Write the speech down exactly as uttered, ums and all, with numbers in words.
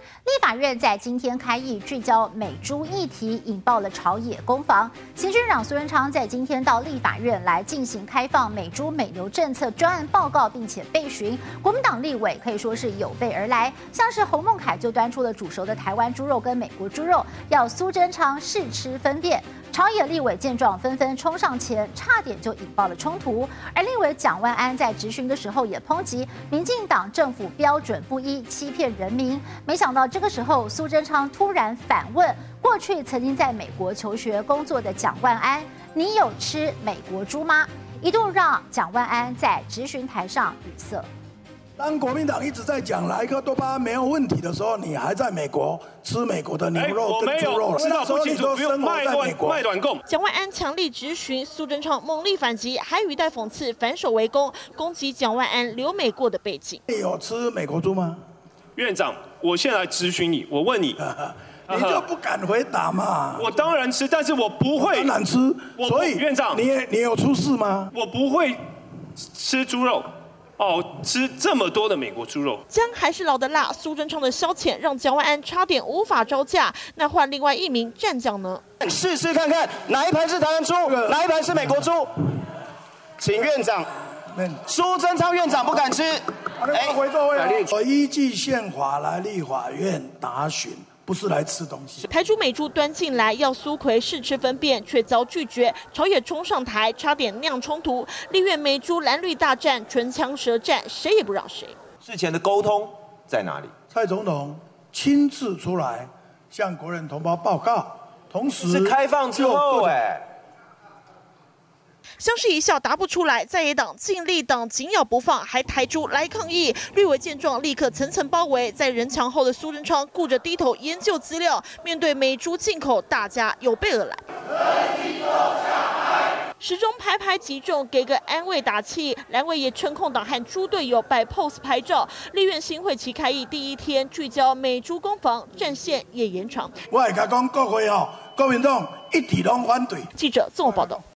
立法院在今天开议，聚焦美猪议题，引爆了朝野攻防。行政长苏贞昌在今天到立法院来进行开放美猪美牛政策专案报告，并且备询。国民党立委可以说是有备而来，像是洪孟凯就端出了煮熟的台湾猪肉跟美国猪肉，要苏贞昌试吃分辨。朝野立委见状纷纷冲上前，差点就引爆了冲突。而立委蒋万安在质询的时候也抨击民进党政府标准不一，欺骗人民。没想到这个时候，苏贞昌突然反问过去曾经在美国求学工作的蒋万安：“你有吃美国猪吗？”一度让蒋万安在质询台上语塞。 当国民党一直在讲莱克多巴胺没有问题的时候，你还在美国吃美国的牛肉跟猪肉了。 知道不清楚，不用卖断卖短供。 蒋万安强力质询，苏贞昌猛力反击，还语带讽刺，反手围攻，攻击蒋万安留美过的背景。 你有吃美国猪吗？ 院长，我现在来质询你，我问你。 你就不敢回答嘛？ 我当然吃，但是我不会。 当然吃，所以院长， 你你有出事吗？ 我不会吃猪肉。哦，吃这么多的美国猪肉， 姜还是老的辣。苏贞昌的消遣让蒋万安差点无法招架。那换另外一名战将呢？ 试试看看哪一盘是台湾猪，哪一盘是美国猪？请院长，苏贞昌院长不敢吃。 哎，回座位。我依据宪法来立法院答询。不是来吃东西。 台猪美猪端进来，要苏揆试吃分辨，却遭拒绝。朝野冲上台，差点酿冲突。立院美猪蓝绿大战，唇枪舌战，谁也不让谁。 事前的沟通在哪里？ 蔡总统亲自出来向国人同胞报告，同时是开放之后哎。 相视一笑答不出来，在野党尽力党紧咬不放，还抬出来抗议。绿委见状立刻层层包围，在人墙后的苏贞昌顾着低头研究资料，面对美猪进口，大家有备而来。时钟排排击中，给个安慰打气。蓝委也趁空档和猪队友摆 pose 拍照。立院新会期开议第一天，聚焦美猪攻防，战线也延长。 我会甲讲各会吼，国民党一直拢反对。 记者综合报道。